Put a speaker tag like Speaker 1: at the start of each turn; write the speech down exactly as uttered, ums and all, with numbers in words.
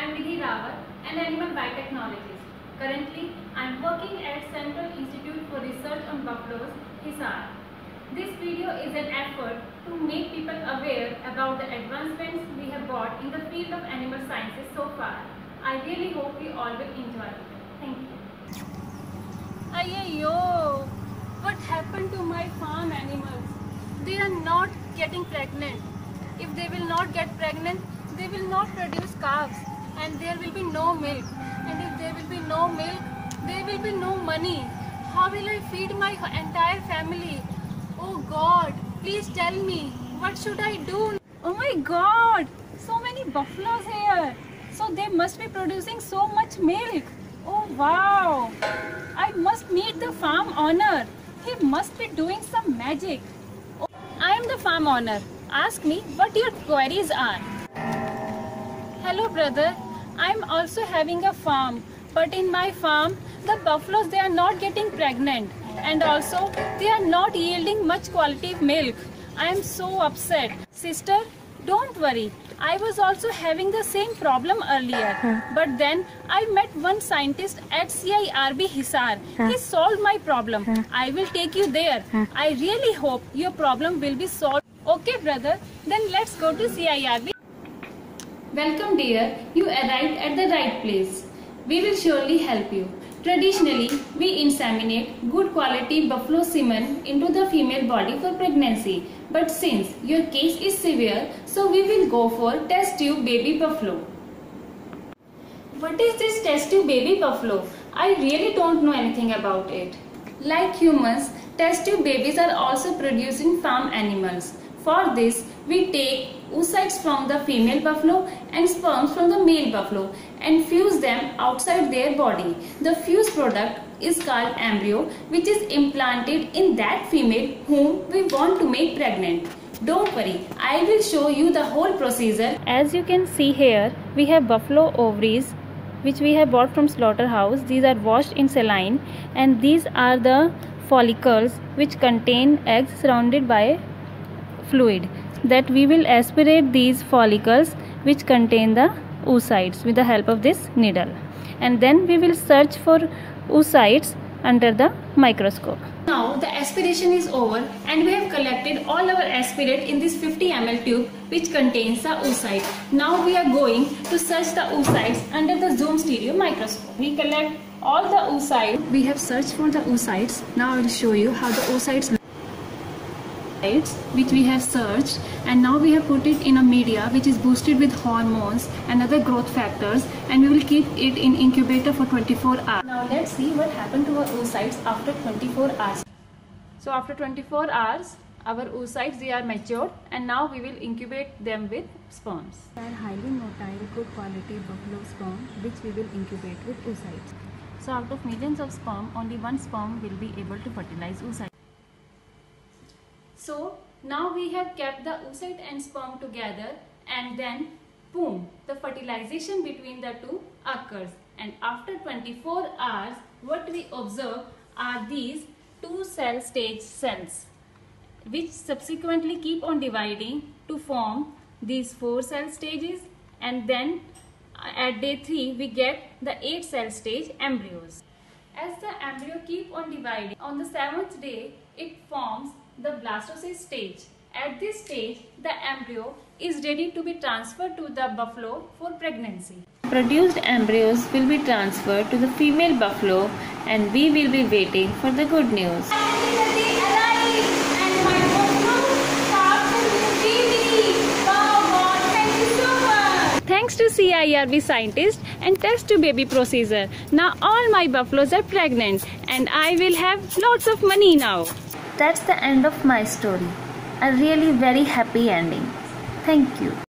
Speaker 1: am Nidhi Rawat, an animal biotechnologist. Currently, I am working at Central Institute for Research on Buffaloes, Hisar. This video is an effort to make people aware about the advancements we have brought in the field of animal sciences so far. I really hope we all will enjoy it. Thank you.
Speaker 2: Ayyo, what happened to my farm animals? They are not getting pregnant. If they will not get pregnant, they will not produce calves and there will be no milk. And if there will be no milk, there will be no money. How will I feed my entire family? Oh God, please tell me, what should I do? Oh my God, so many buffaloes here. So they must be producing so much milk. Oh wow, I must meet the farm owner. He must be doing some magic. Oh, I am the farm owner. Ask me what your queries are. Hello brother, I am also having a farm. But in my farm, the buffaloes, they are not getting pregnant. And also, they are not yielding much quality milk. I am so upset. Sister, don't worry. I was also having the same problem earlier. Huh. But then I met one scientist at C I R B Hisar. Huh. He solved my problem. Huh. I will take you there. Huh. I really hope your problem will be solved. Okay brother, then let's go to C I R B.
Speaker 1: Welcome dear, you arrived at the right place. We will surely help you. Traditionally, we inseminate good quality buffalo semen into the female body for pregnancy. But since your case is severe, so we will go for test tube baby buffalo. What is this test tube baby buffalo? I really don't know anything about it. Like humans, test tube babies are also producing farm animals. For this, we take oocytes from the female buffalo and sperms from the male buffalo and fuse them outside their body. The fused product is called embryo, which is implanted in that female whom we want to make pregnant. Don't worry, I will show you the whole procedure.
Speaker 2: As you can see here, we have buffalo ovaries which we have bought from slaughterhouse. These are washed in saline and these are the follicles which contain eggs surrounded by fluid. That we will aspirate these follicles which contain the oocytes with the help of this needle, and then we will search for oocytes under the microscope.
Speaker 1: Now the aspiration is over and we have collected all our aspirate in this fifty milliliter tube which contains the oocyte. Now we are going to search the oocytes under the zoom stereo microscope. We collect all the oocytes. We have searched for the oocytes. Now I will show you how the oocytes look. Which we have searched, and now we have put it in a media which is boosted with hormones and other growth factors, and we will keep it in incubator for twenty-four hours. Now let's see what happened to our oocytes after twenty-four hours. So after twenty-four hours, our oocytes, they are matured, and now we will incubate them with sperms.
Speaker 3: They are highly motile, good quality buffalo sperm which we will incubate with oocytes.
Speaker 2: So out of millions of sperm, only one sperm will be able to fertilize oocytes.
Speaker 1: So now we have kept the oocyte and sperm together, and then boom, the fertilization between the two occurs. And after twenty-four hours, what we observe are these two cell stage cells, which subsequently keep on dividing to form these four cell stages, and then at day three we get the eight cell stage embryos. As the embryo keep on dividing, on the seventh day it forms the blastocyst stage. At this stage, the embryo is ready to be transferred to the buffalo for pregnancy.
Speaker 2: Produced embryos will be transferred to the female buffalo, and we will be waiting for the good news. Thanks to C I R B scientists and test to baby procedure, now all my buffaloes are pregnant and I will have lots of money now.
Speaker 4: That's the end of my story. A really very happy ending. Thank you.